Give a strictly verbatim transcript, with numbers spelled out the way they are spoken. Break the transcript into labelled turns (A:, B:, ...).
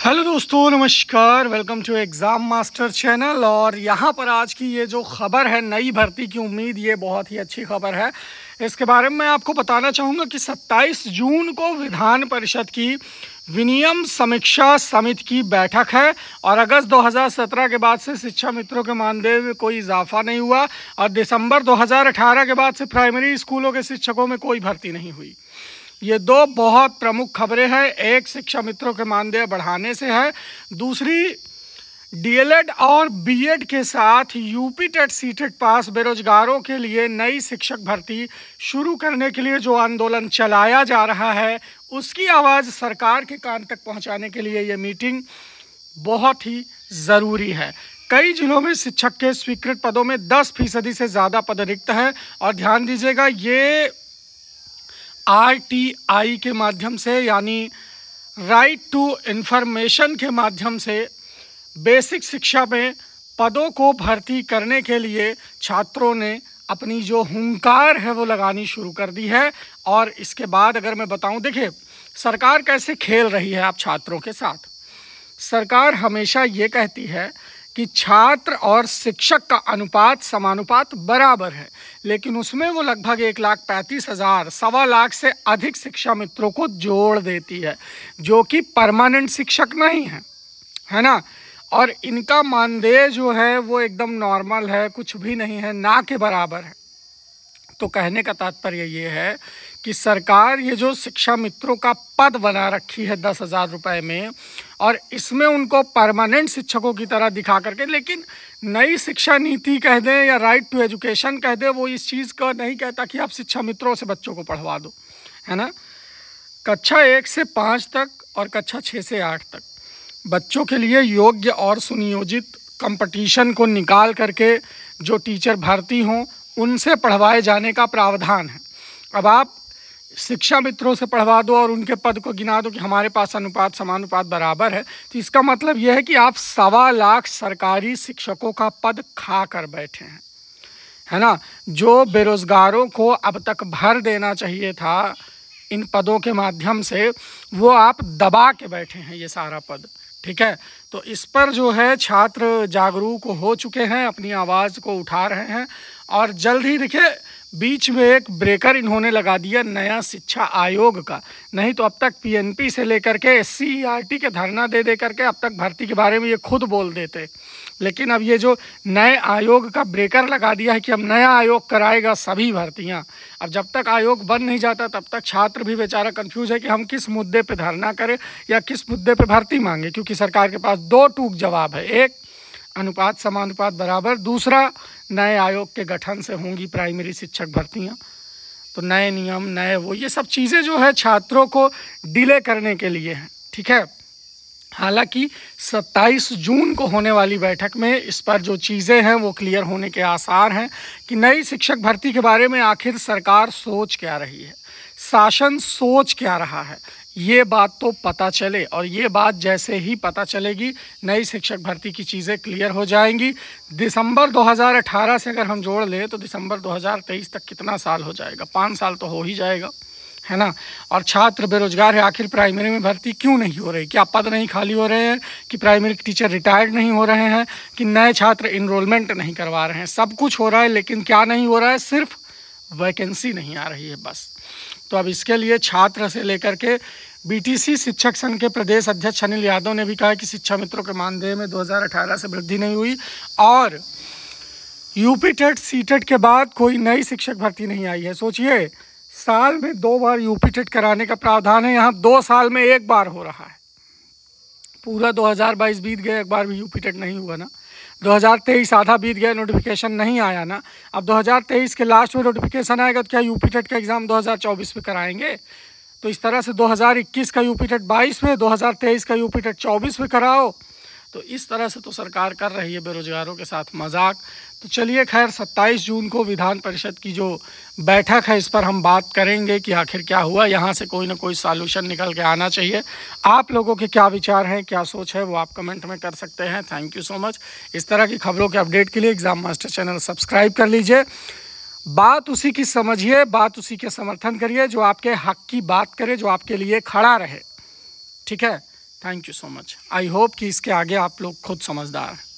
A: Hello दोस्तों, नमस्कार। Welcome to exam master channel. और यहाँ पर आज की ये जो खबर है, नई भर्ती की उम्मीद, ये बहुत ही अच्छी खबर है। इसके बारे में मैं आपको बताना चाहूँगा कि सत्ताईस जून को विधान परिषद की विनियम समीक्षा समिति की बैठक है और अगस्त दो हज़ार सत्रह के बाद से शिक्षा मित्रों के मानदेय में कोई इजाफा नहीं हुआ और दिसंबर दो हज़ार अठारह के बाद से प्राइमरी स्कूलों के शिक्षकों में कोई भर्ती नहीं हुई। ये दो बहुत प्रमुख खबरें हैं। एक शिक्षा मित्रों के मानदेय बढ़ाने से है, दूसरी डीएलएड और बीएड के साथ यूपी टेट सीटेट पास बेरोजगारों के लिए नई शिक्षक भर्ती शुरू करने के लिए जो आंदोलन चलाया जा रहा है, उसकी आवाज़ सरकार के कान तक पहुंचाने के लिए ये मीटिंग बहुत ही ज़रूरी है। कई जिलों में शिक्षक के स्वीकृत पदों में दस फीसदी से ज़्यादा पद रिक्त हैं और ध्यान दीजिएगा, ये आरटीआई के माध्यम से यानी राइट टू इंफॉर्मेशन के माध्यम से बेसिक शिक्षा में पदों को भर्ती करने के लिए छात्रों ने अपनी जो हुंकार है वो लगानी शुरू कर दी है। और इसके बाद अगर मैं बताऊं, देखिए सरकार कैसे खेल रही है आप छात्रों के साथ। सरकार हमेशा ये कहती है कि छात्र और शिक्षक का अनुपात समानुपात बराबर है, लेकिन उसमें वो लगभग एक लाख पैंतीस हज़ार सवा लाख से अधिक शिक्षा मित्रों को जोड़ देती है, जो कि परमानेंट शिक्षक नहीं है, है ना। और इनका मानदेय जो है वो एकदम नॉर्मल है, कुछ भी नहीं है, ना के बराबर है। तो कहने का तात्पर्य ये है कि सरकार ये जो शिक्षा मित्रों का पद बना रखी है दस हज़ार रुपये में, और इसमें उनको परमानेंट शिक्षकों की तरह दिखा करके, लेकिन नई शिक्षा नीति कह दें या राइट टू एजुकेशन कह दें, वो इस चीज़ का नहीं कहता कि आप शिक्षा मित्रों से बच्चों को पढ़वा दो, है ना। कक्षा एक से पाँच तक और कक्षा छः से आठ तक बच्चों के लिए योग्य और सुनियोजित कंपटीशन को निकाल करके जो टीचर भर्ती हों उनसे पढ़वाए जाने का प्रावधान है। अब आप शिक्षा मित्रों से पढ़वा दो और उनके पद को गिना दो कि हमारे पास अनुपात समानुपात बराबर है, तो इसका मतलब यह है कि आप सवा लाख सरकारी शिक्षकों का पद खा कर बैठे हैं, है ना। जो बेरोजगारों को अब तक भर देना चाहिए था इन पदों के माध्यम से, वो आप दबा के बैठे हैं ये सारा पद, ठीक है। तो इस पर जो है छात्र जागरूक हो चुके हैं, अपनी आवाज़ को उठा रहे हैं। और जल्द ही देखिए, बीच में एक ब्रेकर इन्होंने लगा दिया नया शिक्षा आयोग का। नहीं तो अब तक पीएनपी से लेकर के एससीईआरटी के धरना दे दे करके अब तक भर्ती के बारे में ये खुद बोल देते, लेकिन अब ये जो नए आयोग का ब्रेकर लगा दिया है कि अब नया आयोग कराएगा सभी भर्तियां। अब जब तक आयोग बन नहीं जाता तब तक छात्र भी बेचारा कंफ्यूज है कि हम किस मुद्दे पे धरना करें या किस मुद्दे पे भर्ती मांगे, क्योंकि सरकार के पास दो टूक जवाब है। एक, अनुपात समानुपात बराबर, दूसरा नए आयोग के गठन से होंगी प्राइमरी शिक्षक भर्तियां। तो नए नियम, नए वो, ये सब चीज़ें जो है छात्रों को डिले करने के लिए हैं, ठीक है। हालांकि सत्ताईस जून को होने वाली बैठक में इस पर जो चीज़ें हैं वो क्लियर होने के आसार हैं कि नई शिक्षक भर्ती के बारे में आखिर सरकार सोच क्या रही है, शासन सोच क्या रहा है, ये बात तो पता चले। और ये बात जैसे ही पता चलेगी, नई शिक्षक भर्ती की चीज़ें क्लियर हो जाएंगी। दिसंबर दो हज़ार अठारह से अगर हम जोड़ लें तो दिसंबर दो हज़ार तेईस तक कितना साल हो जाएगा, पाँच साल तो हो ही जाएगा, है ना। और छात्र बेरोजगार है, आखिर प्राइमरी में भर्ती क्यों नहीं हो रही? क्या पद नहीं खाली हो रहे हैं, कि प्राइमरी टीचर रिटायर्ड नहीं हो रहे हैं, कि नए छात्र इनरोलमेंट नहीं करवा रहे हैं? सब कुछ हो रहा है, लेकिन क्या नहीं हो रहा है? सिर्फ वैकेंसी नहीं आ रही है बस। तो अब इसके लिए छात्र से लेकर के बीटीसी शिक्षक संघ के प्रदेश अध्यक्ष अनिल यादव ने भी कहा कि शिक्षा मित्रों के मानदेय में दो हज़ार अठारह से वृद्धि नहीं हुई और यूपी टेट सीटेट के बाद कोई नई शिक्षक भर्ती नहीं आई है। सोचिए, साल में दो बार यूपी टेट कराने का प्रावधान है, यहाँ दो साल में एक बार हो रहा है। पूरा दो हज़ार बाईस बीत गया, एक बार भी यूपी टेट नहीं हुआ ना। दो हज़ार तेईस आधा बीत गया, नोटिफिकेशन नहीं आया ना। अब दो हज़ार तेईस के लास्ट में नोटिफिकेशन आएगा तो क्या यूपी टेट का एग्ज़ाम दो हज़ार चौबीस में कराएंगे? तो इस तरह से दो हज़ार इक्कीस का यूपी टेट बाईस में, दो हज़ार तेईस का यूपी टेट चौबीस में कराओ। तो इस तरह से तो सरकार कर रही है बेरोजगारों के साथ मजाक। तो चलिए खैर, सत्ताईस जून को विधान परिषद की जो बैठक है इस पर हम बात करेंगे कि आखिर क्या हुआ, यहाँ से कोई ना कोई सॉल्यूशन निकल के आना चाहिए। आप लोगों के क्या विचार हैं, क्या सोच है, वो आप कमेंट में कर सकते हैं। Thank you so much. इस तरह की खबरों के अपडेट के लिए एग्ज़ाम मास्टर चैनल सब्सक्राइब कर लीजिए। बात उसी की समझिए, बात उसी के समर्थन करिए जो आपके हक की बात करे, जो आपके लिए खड़ा रहे, ठीक है। Thank you so much. I hope कि इसके आगे आप लोग खुद समझदार हैं।